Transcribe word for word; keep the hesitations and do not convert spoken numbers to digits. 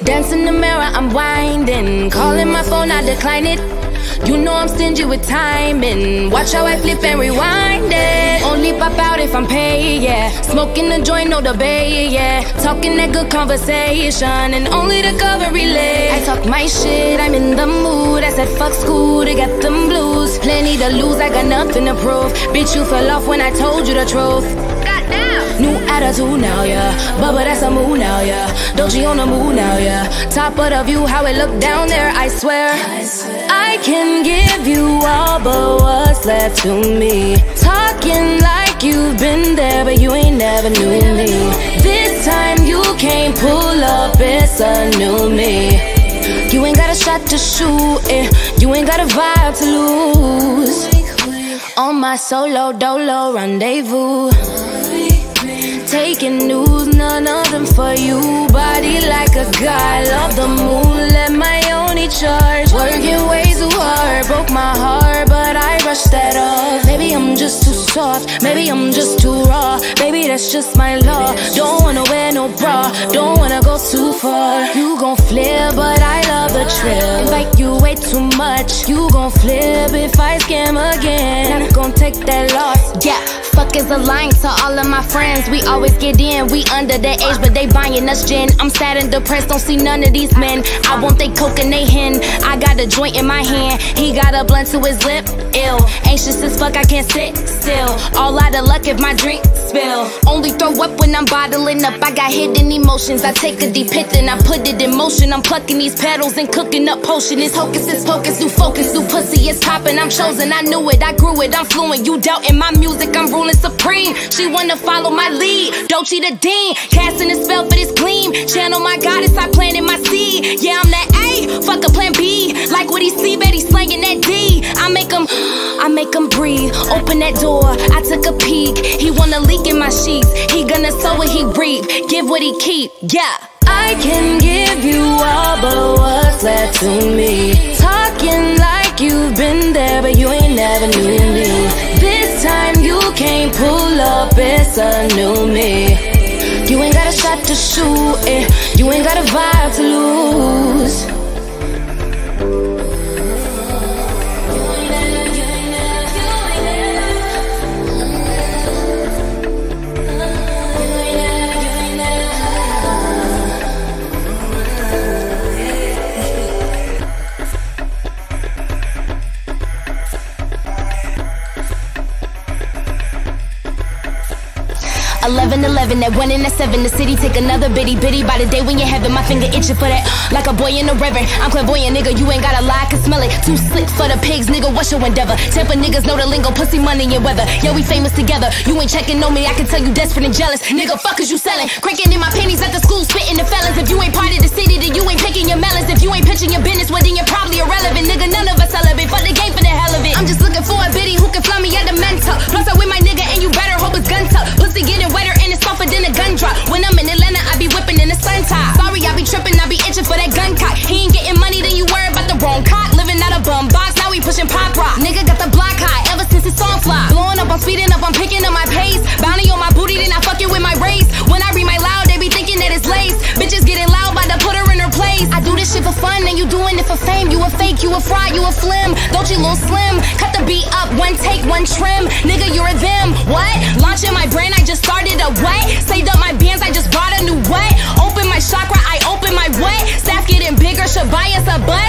Dance in the mirror, I'm winding. Calling my phone, I decline it. You know I'm stingy with timing. Watch how I flip and rewind it. Only pop out if I'm paid, yeah. Smoking the joint, no debate, yeah. Talking that good conversation, and only the cover relay. I talk my shit, I'm in the mood. I said fuck school to get them blues. Plenty to lose, I got nothing to prove. Bitch, you fell off when I told you the truth. New attitude now, yeah. Bubba, that's a mood now, yeah. Dolce on the mood now, yeah. Top of the view, how it look down there, I swear. I swear I can give you all, but what's left to me? Talking like you've been there, but you ain't never knew me. This time you can't pull up, it's a new me. You ain't got a shot to shoot, eh. You ain't got a vibe to lose. On my solo dolo rendezvous, taking news, none of them for you. Body like a guy, love the moon, let my only charge. Working way too hard, broke my heart, but I brushed that off. Maybe I'm just too soft, maybe I'm just too raw. Baby, that's just my law. Don't wanna wear no bra, don't wanna go too far. You gon' flip, but I love the trip. Invite you way too much, you gon' flip if I scam again. I'm gon' take that loss, yeah. Fuck is a line to all of my friends. We always get in, we under the age, but they buying us gin. I'm sad and depressed, don't see none of these men. I want they coke and they hen. I got a joint in my hand, he got a blunt to his lip. Ill, anxious as fuck, I can't sit still. All out of luck if my drink spill. Only throw up when I'm bottling up. I got hidden emotions, I take a deep hit and I put it in motion. I'm plucking these petals and cooking up potion. It's hocus, it's pocus, new focus, new pussy is popping. I'm chosen, I knew it, I grew it, I'm fluent. You doubting my music, I'm ruling supreme. She wanna follow my lead, Dolce the Dean, casting a spell for this gleam. Channel my goddess, I planted my seed. Yeah, I'm that A, fuck a plan B. Like what he see, bet he slanging that D. I make him, I make him breathe. Open that door, I took a peek. He wanna leak in my sheets. He gonna sow what he reap, give what he keep. Yeah, I can give you all, but what's left to me? Talking like you've been there, but you ain't never knew me. This time you can't pull up, it's a new me. You ain't got a shot to shoot, eh. You ain't got a vibe to lose. eleven eleven, that one and that seven. The city take another bitty bitty. By the day when you're having my finger itching for that, like a boy in a reverend. I'm clairvoyant, nigga, you ain't gotta lie, I can smell it. Too slick for the pigs, nigga, what's your endeavor? Tampa niggas know the lingo, pussy, money, and weather. Yeah, we famous together, you ain't checking on me, I can tell you desperate and jealous. Nigga, fuck is you selling? Cranking in my pennies at the school, spitting the fellas. If you ain't part of the city, then you ain't picking your melons. If you ain't pitching your business, well then you're probably irrelevant. Nigga, none of us celibate, fuck the game for the hell of it. I'm just looking for a bitty who can fly me at the mental. Plus I with my nigga and you better hope it's gun tuck. Pussy getting wetter and it's softer than a gun drop. When I'm in Atlanta, I be whipping in the sun top. Sorry, I be tripping, I be itching for that gun cock. He ain't getting money, then you worry about the wrong cock. Living out a bum box, now we pushing pop rock. Nigga got the block high, ever since his song fly. Blowing up, I'm speeding up, I'm picking up my pace. Bounty on my booty, then I fucking with my race. When I read my loud, they be thinking that it's lace. Bitches getting loud, by to put her in her place. I do this shit for fun, and you doing it for fame. You a fake, you a fraud, you a flim. Don't you little slim? Cut the beat up, one take, one trim. Nigga, you're a them. What? Launching my brain, I just started a what? Saved up my bands, I just bought a new what? Open my chakra, I open my what? Staff getting bigger, should buy us a butt?